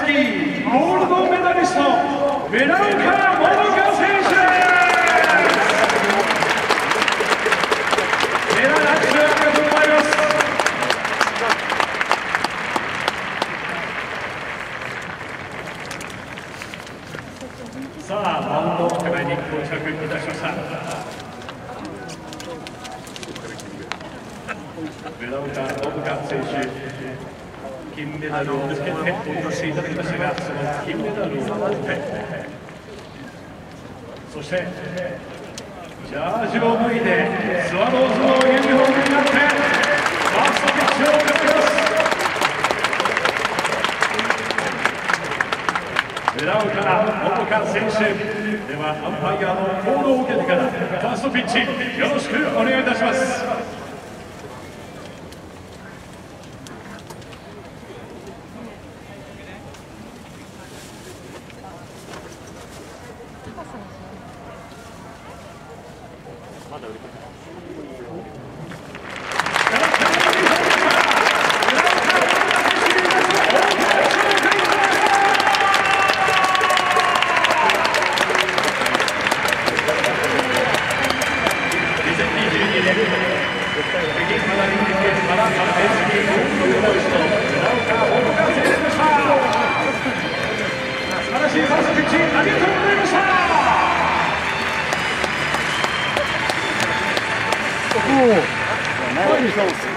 ディゴールドメダリスト村岡桃佳選手。メダル拍手ありがとうございます。さあマウンドの手前に到着いたしました。村岡桃佳選手。金メダルをつけてお渡しいただきましたが、その金メダルを持ってそしてジャージを脱いでスワローズのユニフォームになってファーストピッチを迎えます。村岡桃佳選手ではアンパイアのコールを受けてからファーストピッチよろしくお願いいたします。まだ売り素晴らしいファーストピッチありがとうございました。Oh, nice.